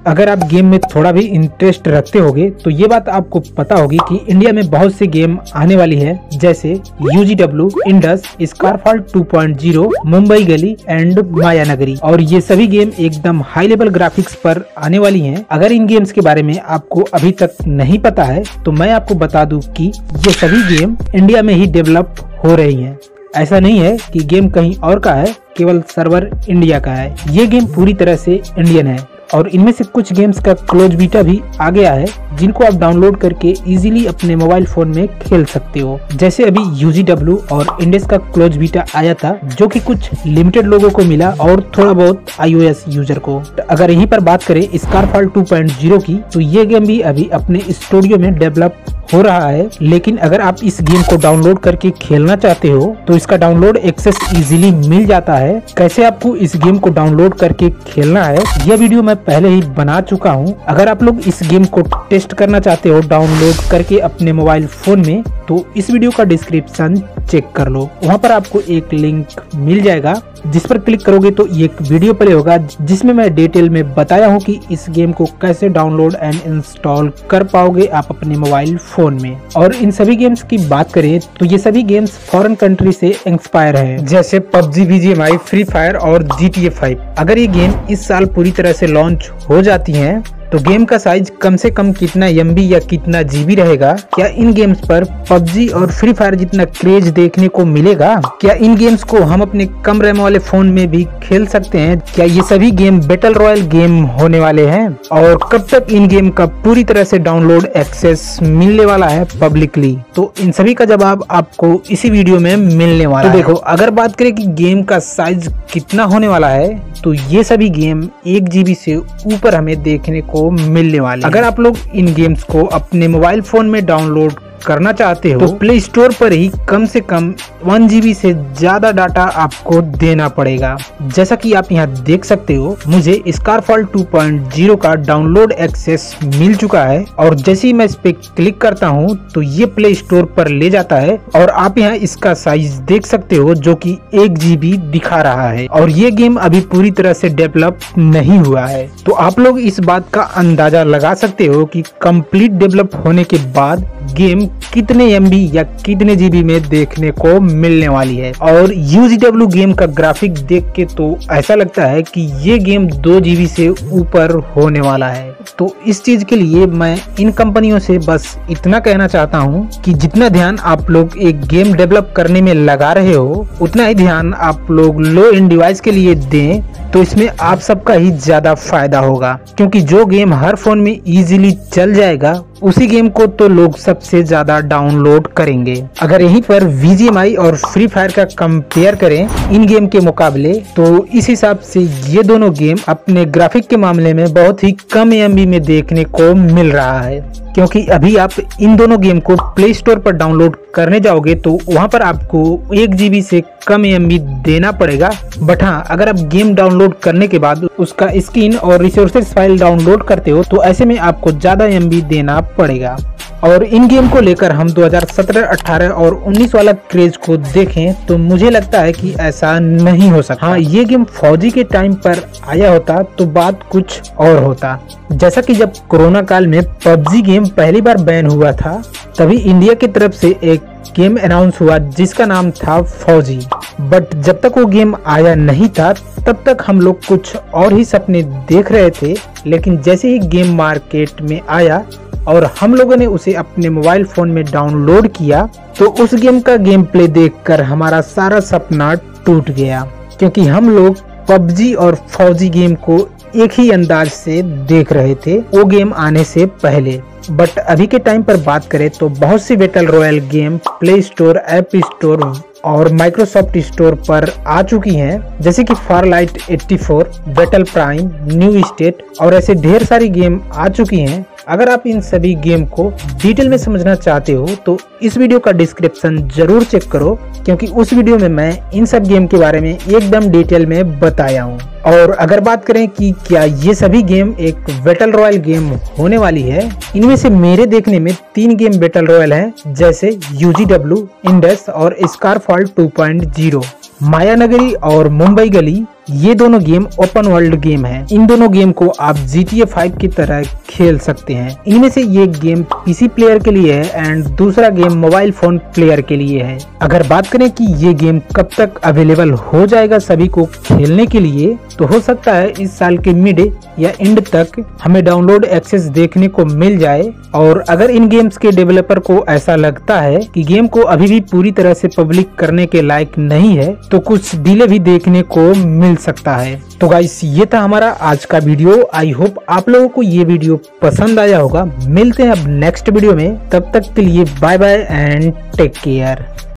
अगर आप गेम में थोड़ा भी इंटरेस्ट रखते होगे तो ये बात आपको पता होगी कि इंडिया में बहुत से गेम आने वाली है, जैसे UGW, इंडस, स्कारफॉल 2.0, मुंबई गली एंड माया नगरी। और ये सभी गेम एकदम हाई लेवल ग्राफिक्स पर आने वाली हैं। अगर इन गेम्स के बारे में आपको अभी तक नहीं पता है तो मैं आपको बता दूं कि ये सभी गेम इंडिया में ही डेवलप हो रही हैं। ऐसा नहीं है कि गेम कहीं और का है, केवल सर्वर इंडिया का है। ये गेम पूरी तरह से इंडियन है और इनमें से कुछ गेम्स का क्लोज बीटा भी आ गया है, जिनको आप डाउनलोड करके इजीली अपने मोबाइल फोन में खेल सकते हो। जैसे अभी UGW और इंडेस का क्लोज बीटा आया था, जो कि कुछ लिमिटेड लोगों को मिला और थोड़ा बहुत iOS यूजर को। अगर यहीं पर बात करें स्कारफॉल 2.0 की, तो ये गेम भी अभी अपने स्टूडियो में डेवलप हो रहा है। लेकिन अगर आप इस गेम को डाउनलोड करके खेलना चाहते हो तो इसका डाउनलोड एक्सेस इजीली मिल जाता है। कैसे आपको इस गेम को डाउनलोड करके खेलना है, यह वीडियो मैं पहले ही बना चुका हूं। अगर आप लोग इस गेम को टेस्ट करना चाहते हो डाउनलोड करके अपने मोबाइल फोन में, तो इस वीडियो का डिस्क्रिप्शन चेक कर लो। वहां पर आपको एक लिंक मिल जाएगा, जिस पर क्लिक करोगे तो एक वीडियो प्ले होगा जिसमें मैं डिटेल में बताया हूं कि इस गेम को कैसे डाउनलोड एंड इंस्टॉल कर पाओगे आप अपने मोबाइल फोन में। और इन सभी गेम्स की बात करें तो ये सभी गेम्स फॉरेन कंट्री से इंस्पायर है, जैसे PUBG, BGMI, फ्री फायर और GTA 5। अगर ये गेम इस साल पूरी तरह से लॉन्च हो जाती हैं तो गेम का साइज कम से कम कितना MB या कितना GB रहेगा? क्या इन गेम्स पर PUBG और फ्री फायर जितना क्रेज देखने को मिलेगा? क्या इन गेम्स को हम अपने कम रैम वाले फोन में भी खेल सकते हैं? क्या ये सभी गेम बैटल रॉयल गेम होने वाले हैं? और कब तक इन गेम का पूरी तरह से डाउनलोड एक्सेस मिलने वाला है पब्लिकली? तो इन सभी का जवाब आपको इसी वीडियो में मिलने वाला है। तो देखो, अगर बात करें कि गेम का साइज कितना होने वाला है, तो ये सभी गेम 1 GB से ऊपर हमें देखने को मिलने वाले। अगर आप लोग इन गेम्स को अपने मोबाइल फोन में डाउनलोड करना चाहते हो तो प्ले स्टोर पर ही कम से कम 1 GB से ज्यादा डाटा आपको देना पड़ेगा। जैसा कि आप यहाँ देख सकते हो, मुझे स्कारफॉल 2.0 का डाउनलोड एक्सेस मिल चुका है और जैसे ही मैं इस पे क्लिक करता हूँ तो ये प्ले स्टोर पर ले जाता है और आप यहाँ इसका साइज देख सकते हो, जो कि 1 GB दिखा रहा है। और ये गेम अभी पूरी तरह से डेवलप नहीं हुआ है, तो आप लोग इस बात का अंदाजा लगा सकते हो कि कंप्लीट डेवलप होने के बाद गेम कितने MB या कितने GB में देखने को मिलने वाली है। और UGW गेम का ग्राफिक देख के तो ऐसा लगता है कि ये गेम 2 GB से ऊपर होने वाला है। तो इस चीज के लिए मैं इन कंपनियों से बस इतना कहना चाहता हूँ कि जितना ध्यान आप लोग एक गेम डेवलप करने में लगा रहे हो, उतना ही ध्यान आप लोग लो एंड डिवाइस के लिए दें, तो इसमें आप सबका ही ज्यादा फायदा होगा। क्योंकि जो गेम हर फोन में इजीली चल जाएगा, उसी गेम को तो लोग सबसे ज्यादा डाउनलोड करेंगे। अगर यहीं पर BGMI और फ्री फायर का कंपेयर करें इन गेम के मुकाबले, तो इस हिसाब से ये दोनों गेम अपने ग्राफिक के मामले में बहुत ही कम MB में देखने को मिल रहा है। क्योंकि अभी आप इन दोनों गेम को प्ले स्टोर पर डाउनलोड करने जाओगे तो वहां पर आपको 1 GB से कम MB देना पड़ेगा। बट हाँ, अगर आप गेम डाउनलोड करने के बाद उसका स्किन और रिसोर्सेज फाइल डाउनलोड करते हो तो ऐसे में आपको ज्यादा MB देना पड़ेगा। और इन गेम को लेकर हम 2017, 18 और 19 वाला क्रेज को देखें तो मुझे लगता है कि ऐसा नहीं हो सकता। हाँ, ये गेम फौजी के टाइम पर आया होता तो बात कुछ और होता। जैसा कि जब कोरोना काल में PUBG गेम पहली बार बैन हुआ था, तभी इंडिया की तरफ से एक गेम अनाउंस हुआ जिसका नाम था फौजी। बट जब तक वो गेम आया नहीं था तब तक हम लोग कुछ और ही सपने देख रहे थे। लेकिन जैसे ही गेम मार्केट में आया और हम लोगों ने उसे अपने मोबाइल फोन में डाउनलोड किया, तो उस गेम का गेम प्ले देखकर हमारा सारा सपना टूट गया। क्योंकि हम लोग PUBG और फौजी गेम को एक ही अंदाज से देख रहे थे वो गेम आने से पहले। बट अभी के टाइम पर बात करें तो बहुत सी battle royale game play store, app store और माइक्रोसॉफ्ट स्टोर पर आ चुकी हैं, जैसे कि Farlight 84, battle prime, new state और ऐसे ढेर सारी गेम आ चुकी हैं। अगर आप इन सभी गेम को डिटेल में समझना चाहते हो तो इस वीडियो का डिस्क्रिप्शन जरूर चेक करो, क्योंकि उस वीडियो में मैं इन सब गेम के बारे में एकदम डिटेल में बताया हूँ। और अगर बात करें कि क्या ये सभी गेम एक बैटल रॉयल गेम होने वाली है, इनमें से मेरे देखने में 3 गेम बैटल रॉयल हैं, जैसे UGW, इंडस और स्कारफॉल 2.0, माया नगरी और मुंबई गली ये दोनों गेम ओपन वर्ल्ड गेम है। इन दोनों गेम को आप GTA 5 की तरह खेल सकते हैं। इनमें से ये गेम PC प्लेयर के लिए है एंड दूसरा गेम मोबाइल फोन प्लेयर के लिए है। अगर बात करें कि ये गेम कब तक अवेलेबल हो जाएगा सभी को खेलने के लिए, तो हो सकता है इस साल के मिड या एंड तक हमें डाउनलोड एक्सेस देखने को मिल जाए। और अगर इन गेम्स के डेवलपर को ऐसा लगता है कि गेम को अभी भी पूरी तरह से पब्लिक करने के लायक नहीं है, तो कुछ डिले भी देखने को मिल सकता है। तो गाइस, ये था हमारा आज का वीडियो। आई होप आप लोगों को ये वीडियो पसंद आया होगा। मिलते हैं अब नेक्स्ट वीडियो में, तब तक के लिए bye bye and take care.